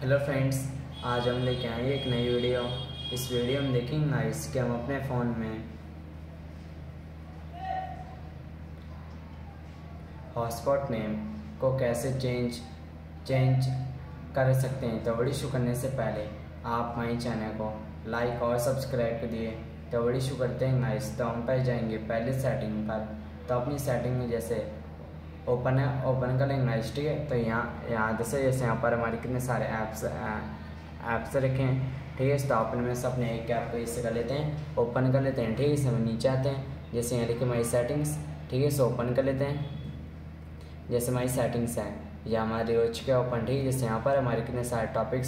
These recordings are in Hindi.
हेलो फ्रेंड्स, आज हम लेके आए एक नई वीडियो। इस वीडियो में देखेंगे गाइस कि हम अपने फ़ोन में हॉटस्पॉट नेम को कैसे चेंज कर सकते हैं। तो वीडियो शुरू करने से पहले आप हमारे चैनल को लाइक और सब्सक्राइब कर दिए। तो वीडियो शुरू करते हैं गाइस। तो हम पर जाएंगे पहले सेटिंग पर। तो अपनी सेटिंग में जैसे ओपन कर लेंगे गाइस, ठीक है। तो यहाँ जैसे यहाँ पर हमारे कितने सारे ऐप्स रखे हैं, ठीक है। तो अपन में से अपने एक ऐप को इससे कर लेते हैं, ओपन कर लेते हैं, ठीक है। इसमें हम नीचे आते हैं, जैसे यहाँ लिखे माई सेटिंग्स, ठीक है। इसे ओपन कर लेते हैं। जैसे माई सेटिंग्स है या हमारे हो चुके ओपन, ठीक है। जैसे यहाँ पर हमारे कितने सारे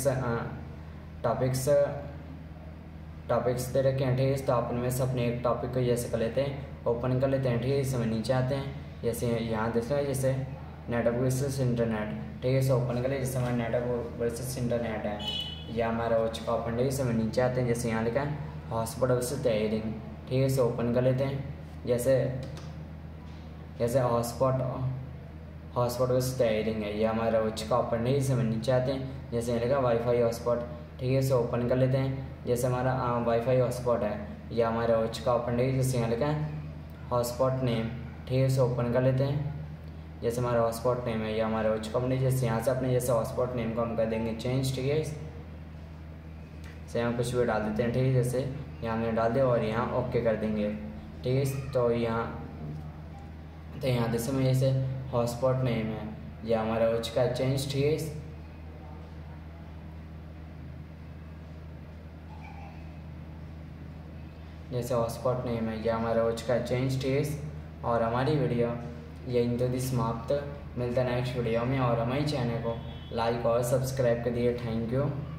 टॉपिक्स दे रखे हैं, ठीक है। तो अपन में से अपने एक टॉपिक को जैसे कर लेते हैं, ओपन कर लेते हैं, ठीक है। इसमें नीचे आते हैं, जैसे यहाँ देखते हैं जैसे नेटवर्क वर्सेस इंटरनेट, ठीक है। इसे ओपन कर ले। जैसे हमारा नेटवर्क वर्सेस इंटरनेट है या हमारा हो चुका ओपन, ठीक है। इसमें नीचे आते हैं, जैसे यहाँ लिखा है हॉटस्पॉट वर्सेस टेयरिंग, ठीक है। इसे ओपन कर लेते हैं। जैसे हॉटस्पॉट वर्सेस टेयरिंग है या हमारा हो चुका ओपन, ठीक है। इसमें नीचे आते हैं, जैसे यहाँ लिखा वाईफाई हॉटस्पॉट, ठीक है। इसे ओपन कर लेते हैं। जैसे हमारा वाईफाई हॉटस्पॉट है या हमारा हो चुका ओपन, ठीक है। जैसे यहाँ लिखा है हॉटस्पॉट नेम, ठीक है। इसे ओपन कर लेते हैं। जैसे हमारा हॉटस्पॉट नेम है या हमारा हो चुका अपने, जैसे यहाँ से अपने जैसे हॉटस्पॉट नेम को हम कर देंगे चेंज, ठीक है। से यहाँ कुछ भी डाल देते हैं, ठीक है। जैसे यहाँ हमने डाल दिया और यहाँ ओके कर देंगे, ठीक है। तो यहाँ जैसे में जैसे हॉटस्पॉट नेम है या हमारा हो चुका चेंज, ठीक है। जैसे हॉटस्पॉट नेम है या हमारा हो चुका चेंज, ठीक है। और हमारी वीडियो यहीं तो समाप्त। मिलता है नेक्स्ट वीडियो में और हमारे चैनल को लाइक और सब्सक्राइब कर दिए। Thank you.